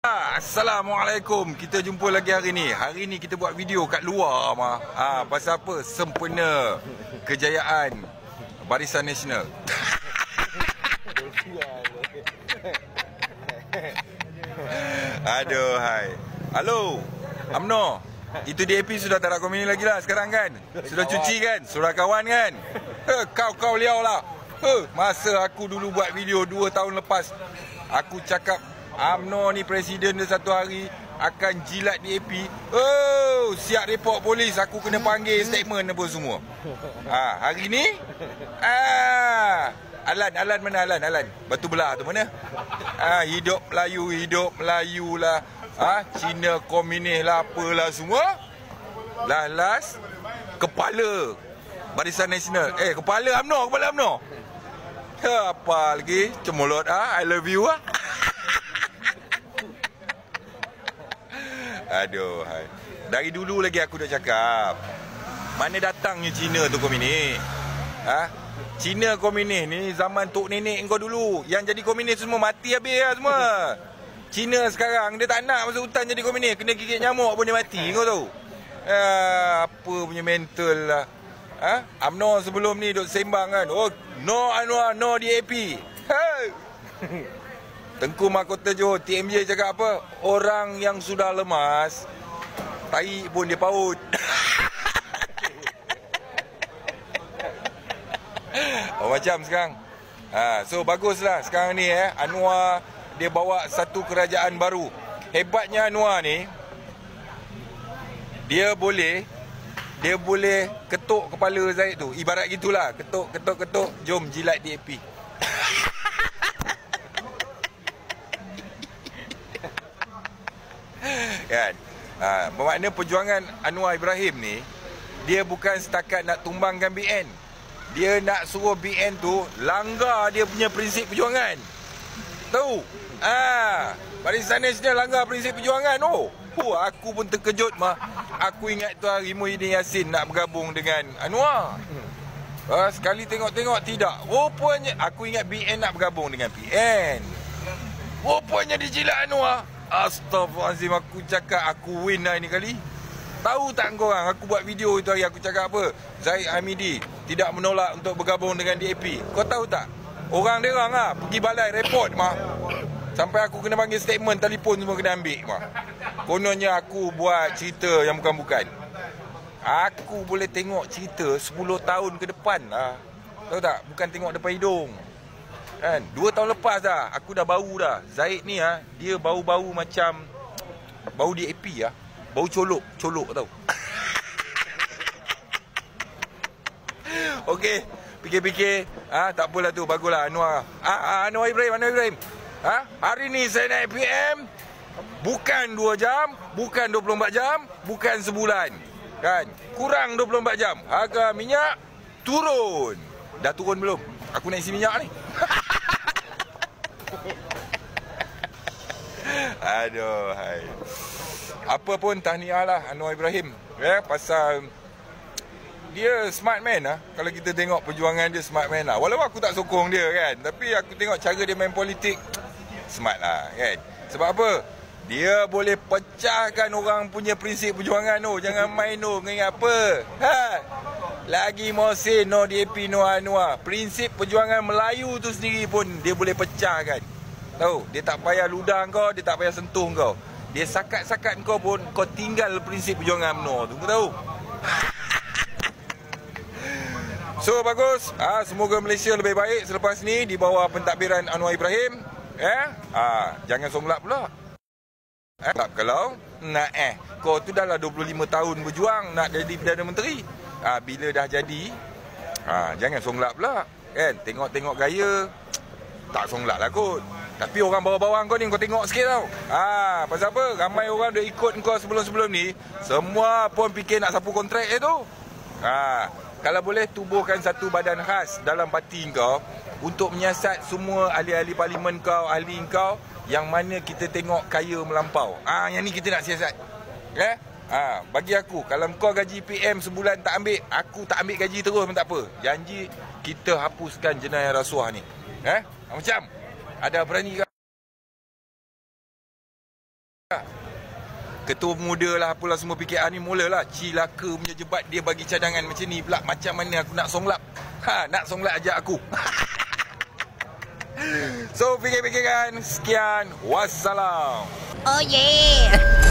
Assalamualaikum. Kita jumpa lagi hari ni. Hari ni kita buat video kat luar mah. Pasal apa? Sempena kejayaan Barisan Nasional. Aduh hai. Halo. UMNO. Itu DAP sudah tak ada komini lagi lah sekarang kan? Sudah cuci kan? Sudah kawan kan? Kau liau lah. Masa aku dulu buat video 2 tahun lepas, aku cakap UMNO ni presiden dia satu hari akan jilat DAP. Siap report polis, aku kena panggil statement apa semua. Hari ni Alan mana Alan? Batu belah tu mana? Hidup Melayu lah. Cina komunis lah apalah semua. Last kepala Barisan Nasional. Kepala UMNO. Apa lagi? Cemolot I love you Aduh hai. Dari dulu lagi aku dah cakap, mana datangnya Cina tu komunis? Cina komunis ni zaman tok nenek kau dulu. Yang jadi komunis semua mati habis lah semua. Cina sekarang dia tak nak masuk hutan jadi komunis. Kena gigit nyamuk pun dia mati, kau tahu. Apa punya mental lah. UMNO sebelum ni duk sembang kan. No Anwar, no DAP. Tengku Mahkota Johor, TMJ cakap apa? Orang yang sudah lemas, tahi pun dia paut. Macam sekarang. So baguslah sekarang ni Anwar dia bawa satu kerajaan baru. Hebatnya Anwar ni, dia boleh ketuk kepala Zahid tu. Ibarat gitulah, ketuk, jom jilat DAP. Kan? Bermakna perjuangan Anwar Ibrahim ni, dia bukan setakat nak tumbangkan BN. Dia nak suruh BN tu langgar dia punya prinsip perjuangan. Tahu? Barisan Nasional langgar prinsip perjuangan. Aku pun terkejut mah. Aku ingat tu hari Muhyiddin Yassin nak bergabung dengan Anwar. Sekali tengok tidak. Rupanya aku ingat BN nak bergabung dengan PN. Rupanya dijilat Anwar. Astaghfirullahaladzim, aku cakap aku win lah ini kali. Tahu tak korang, aku buat video itu hari aku cakap apa? Zahid Hamidi tidak menolak untuk bergabung dengan DAP. Kau tahu tak? Orang dia orang pergi balai report mah. Sampai aku kena panggil statement, telefon semua kena ambil mah. Kononnya aku buat cerita yang bukan-bukan. Aku boleh tengok cerita 10 tahun ke depan lah. Tahu tak? Bukan tengok depan hidung. Kan? 2 tahun lepas dah, aku dah bau dah. Zahid ni dia bau-bau macam bau DAP bau colok tau. Okey, fikir-fikir, tak apalah tu, baguslah Anwar. Anwar Ibrahim. Hari ni saya naik PM bukan 2 jam, bukan 24 jam, bukan sebulan. Kan? Kurang 24 jam. Harga minyak turun. Dah turun belum? Aku nak isi minyak ni. Aduh hai. Apa pun tahniah lah Anwar Ibrahim. Pasal dia smart man Kalau kita tengok perjuangan dia, smart man lah. Walaupun aku tak sokong dia kan, tapi aku tengok cara dia main politik, smart lah kan. Sebab apa? Dia boleh pecahkan orang punya prinsip perjuangan tu. Jangan main tu ingat apa? Lagi Mohsin, no DAP, no Anwar. Prinsip perjuangan Melayu tu sendiri pun dia boleh pecahkan. Tahu? Dia tak payah ludah kau, dia tak payah sentuh kau. Dia sakat-sakat kau pun, kau tinggal prinsip perjuangan UMNO tu. Kau tahu? So bagus. Semoga Malaysia lebih baik selepas ni di bawah pentadbiran Anwar Ibrahim. Jangan somlak pula. Kalau nak kau tu dah lah 25 tahun berjuang nak jadi Perdana Menteri. Bila dah jadi, jangan songlak pula. Kan? Tengok gaya, tak songlak lah kot. Tapi orang bawah-bawah kau ni, kau tengok sikit tau. Pasal apa? Ramai orang dah ikut kau sebelum-sebelum ni, semua pun fikir nak sapu kontrak tu. Kalau boleh tubuhkan satu badan khas dalam parti kau untuk menyiasat semua ahli-ahli parlimen kau, ahli kau yang mana kita tengok kaya melampau. Yang ni kita nak siasat. Bagi aku, kalau kau gaji PM sebulan tak ambil, aku tak ambil gaji terus pun tak apa. Janji kita hapuskan jenayah rasuah ni. Macam ada berani ke? Ketua Pemuda lah apalah semua PKR ni mulalah cilaka punya jebat dia bagi cadangan macam ni pula. Macam mana aku nak songlap? Nak songlap ajak aku. So fikir-fikirkan. Sekian. Wassalam. Oh yeah.